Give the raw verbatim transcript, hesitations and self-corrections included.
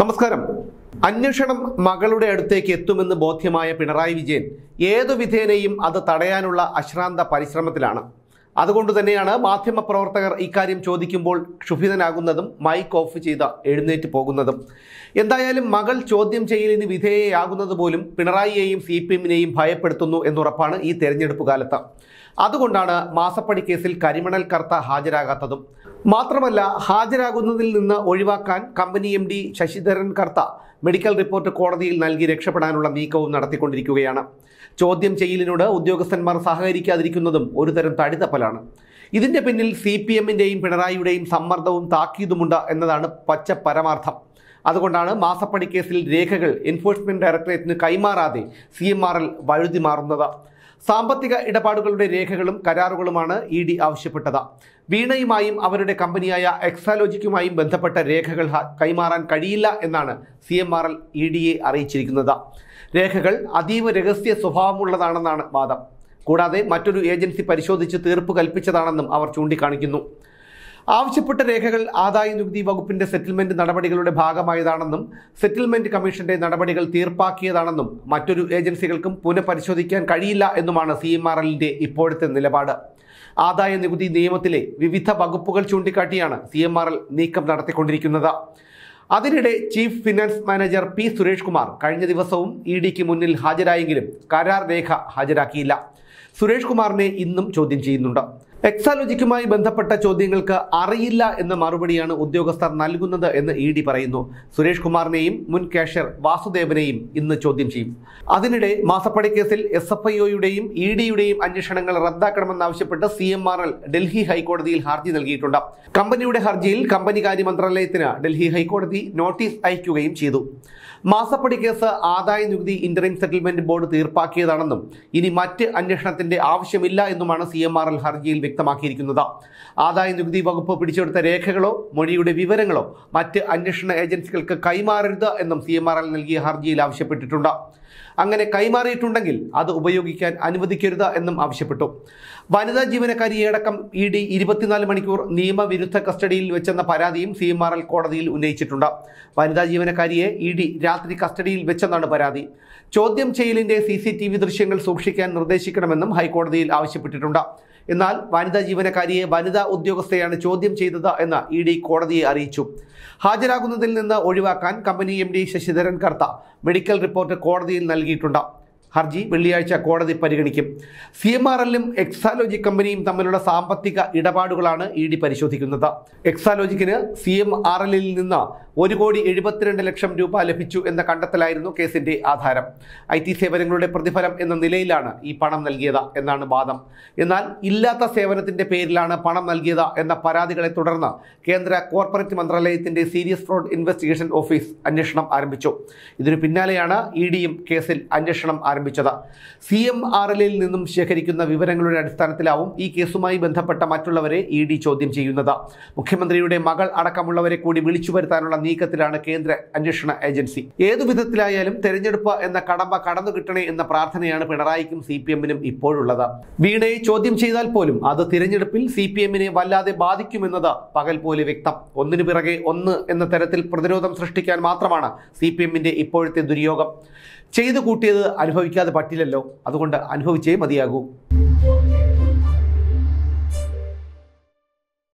നമസ്കാരം. അന്വേഷണം മകളുടെ അടുത്തേക്ക് എത്തുമെന്ന് ബോധ്യമായ പിണറായി വിജയൻ ഏതു വിധേനയും അത് തടയാനുള്ള അശ്രാന്ത പരിശ്രമത്തിലാണ്. അതുകൊണ്ട് തന്നെയാണ് മാധ്യമപ്രവർത്തകർ ഇക്കാര്യം ചോദിക്കുമ്പോൾ ക്ഷുഭിതനാകുന്നതും മൈക്ക് ഓഫ് ചെയ്ത് എഴുന്നേറ്റ് പോകുന്നതും. എന്തായാലും മകൾ ചോദ്യം ചെയ്യലിന് വിധേയയാകുന്നത് പോലും പിണറായിയെയും സി പി എമ്മിനെയും ഭയപ്പെടുത്തുന്നു എന്നുറപ്പാണ് ഈ തെരഞ്ഞെടുപ്പ് കാലത്ത്. അതുകൊണ്ടാണ് മാസപ്പടി കേസിൽ കരിമണൽ കർത്ത ഹാജരാകാത്തതും. മാത്രമല്ല, ഹാജരാകുന്നതിൽ നിന്ന് ഒഴിവാക്കാൻ company M D Sasidharan Kartha medical report കോടതിയിൽ നൽകി രക്ഷപ്പെടാനുള്ള നീക്കവും നടത്തിക്കൊണ്ടിരിക്കുകയാണ്. ചോദ്യം ചെയ്യലിനോട് ഉദ്യോഗസ്ഥന്മാർ സഹകരിക്കാതിരിക്കുന്നതും ഒരുതരം തടിതപ്പലാണ്. ഇതിന്റെ പിന്നിൽ സി പി എമ്മിൻ്റെയും പിണറായിയുടെയും സമ്മർദ്ദവും താക്കീതുമുണ്ട് എന്നതാണ് പച്ച പരമാർത്ഥം. അതുകൊണ്ടാണ് മാസപ്പടി കേസിൽ രേഖകൾ എൻഫോഴ്സ്മെന്റ് ഡയറക്ടറേറ്റിന് കൈമാറാതെ സി എം ആർ എൽ വഴുതി മാറുന്നത്. സാമ്പത്തിക ഇടപാടുകളുടെ രേഖകളും കരാറുകളുമാണ് ഇ ഡി ആവശ്യപ്പെട്ടത്. വീണയുമായും അവരുടെ കമ്പനിയായ എക്സാലോജിക്കുമായും ബന്ധപ്പെട്ട രേഖകൾ കൈമാറാൻ കഴിയില്ല എന്നാണ് C M R L E ഡിയെ അറിയിച്ചിരിക്കുന്നത്. രേഖകൾ അതീവ രഹസ്യ സ്വഭാവമുള്ളതാണെന്നാണ് വാദം. കൂടാതെ മറ്റൊരു ഏജൻസി പരിശോധിച്ച് തീർപ്പ് കൽപ്പിച്ചതാണെന്നും അവർ ചൂണ്ടിക്കാണിക്കുന്നു. ആവശ്യപ്പെട്ട രേഖകൾ ആദായ നികുതി വകുപ്പിന്റെ സെറ്റിൽമെന്റ് നടപടികളുടെ ഭാഗമായതാണെന്നും സെറ്റിൽമെന്റ് കമ്മീഷന്റെ നടപടികൾ തീർപ്പാക്കിയതാണെന്നും മറ്റൊരു ഏജൻസികൾക്കും പുനഃപരിശോധിക്കാൻ കഴിയില്ല എന്നുമാണ് സി എം ആർ എല്ലിന്റെ ഇപ്പോഴത്തെ നിലപാട്. ആദായ നികുതി നിയമത്തിലെ വിവിധ വകുപ്പുകൾ ചൂണ്ടിക്കാട്ടിയാണ് സി എം ആർ എൽ നീക്കം നടത്തിക്കൊണ്ടിരിക്കുന്നത്. അതിനിടെ chief finance manager P Suresh Kumar കഴിഞ്ഞ ദിവസവും ഇ ഡിക്ക് മുന്നിൽ ഹാജരായെങ്കിലും കരാർ രേഖ ഹാജരാക്കിയില്ല. സുരേഷ് കുമാറിനെ ഇന്നും ചോദ്യം ചെയ്യുന്നുണ്ട്. എക്സാലോജിക്കുമായി ബന്ധപ്പെട്ട ചോദ്യങ്ങൾക്ക് അറിയില്ല എന്ന മറുപടിയാണ് ഉദ്യോഗസ്ഥർ നൽകുന്നത് എന്ന് ഇ ഡി പറയുന്നു. സുരേഷ് കുമാറിനെയും മുൻ കാഷ്യർ വാസുദേവനെയും ഇന്ന് ചോദ്യം ചെയ്യും. അതിനിടെ മാസപ്പടി കേസിൽ എസ് എഫ് ഐ ഒയുടെയും ഇ ഡിയുടെയും അന്വേഷണങ്ങൾ റദ്ദാക്കണമെന്നാവശ്യപ്പെട്ട് C M R L Delhi ഹൈക്കോടതിയിൽ ഹർജി നൽകിയിട്ടുണ്ട്. കമ്പനിയുടെ ഹർജിയിൽ കമ്പനികാര്യ മന്ത്രാലയത്തിന് ഡൽഹി ഹൈക്കോടതി നോട്ടീസ് അയക്കുകയും ചെയ്തു. മാസപ്പടി കേസ് ആദായ നികുതി ഇന്ററിം സെറ്റിൽമെന്റ് ബോർഡ് തീർപ്പാക്കിയതാണെന്നും ഇനി മറ്റ് അന്വേഷണത്തിന്റെ ആവശ്യമില്ല എന്നുമാണ് സി എം ആർ എൽ ഹർജിയിൽ വ്യക്തമാക്കിയിരിക്കുന്നത്. ആദായ നികുതി വകുപ്പ് പിടിച്ചെടുത്ത രേഖകളോ മൊഴിയുടെ വിവരങ്ങളോ മറ്റ് അന്വേഷണ ഏജൻസികൾക്ക് കൈമാറരുത് എന്നും സി എം ആർ എൽ നൽകിയ ഹർജിയിൽ ആവശ്യപ്പെട്ടിട്ടുണ്ട്. അങ്ങനെ കൈമാറിയിട്ടുണ്ടെങ്കിൽ അത് ഉപയോഗിക്കാൻ അനുവദിക്കരുത് എന്നും ആവശ്യപ്പെട്ടു. വനിതാ ജീവനക്കാരിയടക്കം ഇ ഡി ഇരുപത്തിനാല് മണിക്കൂർ നിയമവിരുദ്ധ കസ്റ്റഡിയിൽ വെച്ചെന്ന പരാതിയും സി എം ആർ എൽ കോടതിയിൽ ഉന്നയിച്ചിട്ടുണ്ട്. വനിതാ ജീവനക്കാരിയെ ഇ ഡി രാത്രി കസ്റ്റഡിയിൽ വെച്ചെന്നാണ് പരാതി. ചോദ്യം ചെയ്യലിന്റെ സി സി ടി വി ദൃശ്യങ്ങൾ സൂക്ഷിക്കാൻ നിർദ്ദേശിക്കണമെന്നും ഹൈക്കോടതിയിൽ ആവശ്യപ്പെട്ടിട്ടുണ്ട്. എന്നാൽ വനിതാ ജീവനക്കാരിയെ വനിതാ ഉദ്യോഗസ്ഥയാണ് ചോദ്യം ചെയ്തത് എന്ന് ഇ ഡി കോടതിയെ അറിയിച്ചു. ഹാജരാകുന്നതിൽ നിന്ന് ഒഴിവാക്കാൻ company M D Sasidharan Kartha medical report കോടതിയിൽ നൽകിയിട്ടുണ്ട്. ഹർജി വെള്ളിയാഴ്ച കോടതി പരിഗണിക്കും. സി എം ആർ എല്ലും എക്സാലോജി കമ്പനിയും തമ്മിലുള്ള സാമ്പത്തിക ഇടപാടുകളാണ് ഇ ഡി പരിശോധിക്കുന്നത്. എക്സാലോജിക്കിന് സി എം ആർ എല്ലിൽ നിന്ന് ഒരു കോടി എഴുപത്തിരണ്ട് ലക്ഷം രൂപ ലഭിച്ചു എന്ന കണ്ടെത്തലായിരുന്നു കേസിന്റെ ആധാരം. ഐ ടി സേവനങ്ങളുടെ പ്രതിഫലം എന്ന നിലയിലാണ് ഈ പണം നൽകിയത് എന്നാണ് വാദം. എന്നാൽ ഇല്ലാത്ത സേവനത്തിന്റെ പേരിലാണ് പണം നൽകിയത് എന്ന പരാതികളെ തുടർന്ന് കേന്ദ്ര കോർപ്പറേറ്റ് മന്ത്രാലയത്തിന്റെ സീരിയസ് ഫ്രോഡ് ഇൻവെസ്റ്റിഗേഷൻ ഓഫീസ് അന്വേഷണം ആരംഭിച്ചു. ഇതിനു പിന്നാലെയാണ് ഇ ഡിയും കേസിൽ അന്വേഷണം ആരംഭിച്ചത്. സി എം ആർ എല്ലിൽ നിന്നും ശേഖരിക്കുന്ന വിവരങ്ങളുടെ അടിസ്ഥാനത്തിലാവും ഈ കേസുമായി ബന്ധപ്പെട്ട മറ്റുള്ളവരെ ഇ ഡി ചോദ്യം ചെയ്യുന്നത്. മുഖ്യമന്ത്രിയുടെ മകൾ അടക്കമുള്ളവരെ കൂടി വിളിച്ചു വരുത്താനുള്ള നീക്കത്തിലാണ് കേന്ദ്ര അന്വേഷണ ഏജൻസി. ഏതു വിധത്തിലായാലും തെരഞ്ഞെടുപ്പ് എന്ന കടമ്പ കടന്നു കിട്ടണേ എന്ന പ്രാർത്ഥനയാണ് പിണറായിക്കും സി പി എമ്മിനും ഇപ്പോഴുള്ളത്. വീണയെ ചോദ്യം ചെയ്താൽ പോലും അത് തിരഞ്ഞെടുപ്പിൽ സി പി എമ്മിനെ വല്ലാതെ ബാധിക്കുമെന്നത് പകൽ പോലെ വ്യക്തം. ഒന്നിനു പിറകെ ഒന്ന് എന്ന തരത്തിൽ പ്രതിരോധം സൃഷ്ടിക്കാൻ മാത്രമാണ് സി പി എമ്മിന്റെ ഇപ്പോഴത്തെ ദുര്യോഗം. ചെയ്തു കൂട്ടിയത് അനുഭവിക്കാതെ പറ്റില്ലല്ലോ. അതുകൊണ്ട് അനുഭവിച്ചേ മതിയാകൂ.